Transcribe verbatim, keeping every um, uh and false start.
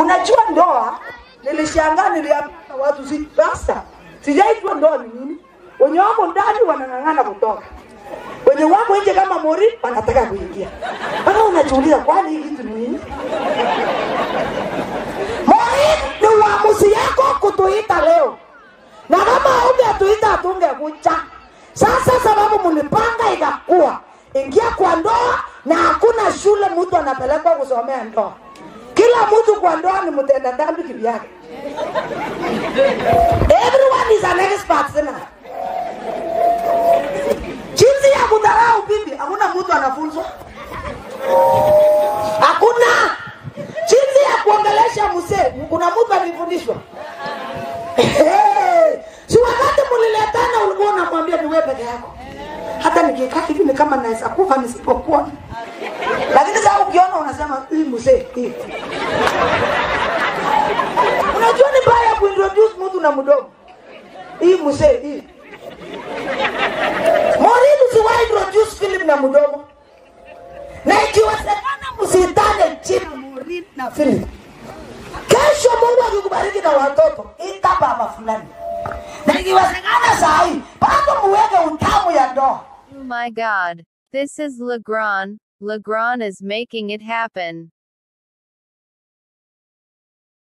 Unajua ndoa, nilishangaa niliambia watu si basta. Sijaitwa ndoa ni nini? Wenye wako ndani wanang'ang'ana kutoka. Wenye wako nje kama mori wanataka kuingia. Bana unajiuliza kwani hii kitu ni nini? Mori ni uamuzi yako kutuita leo. Na kama hujatuita hatungekuja. Sasa sababu mlipanga ikakuwa ingia kwa ndoa na hakuna shule mtu anapelekwa kusomea ndoa. Kila mtu kwa ndoa ni mtenda dhambi kivyake. Everyone is an expert sana. Jinsi ya kudharau bibi, hakuna mtu anafunzwa. Hakuna. Jinsi ya kuongelesha mzee, kuna mtu alifundishwa. Si wakati mliletana ulikuwa unamwambia ni wewe peke yako. Hata nikikaa hivi ni kama naweza kufa nisipokuwa. Lakini sasa ukiona unasema hii mzee hii. Unajua ni baya kuintroduce mtu na mdomo. Hii mzee hii. Moridu si wa introduce Philip na mdomo. Na ikiwezekana msitane chini Moridu na Philip. Kesho Mungu akikubariki na watoto, ita baba fulani. Na ikiwezekana saa hii, bado muweke utamu ya ndoa. Oh my God. This is Legrand. Legrand is making it happen.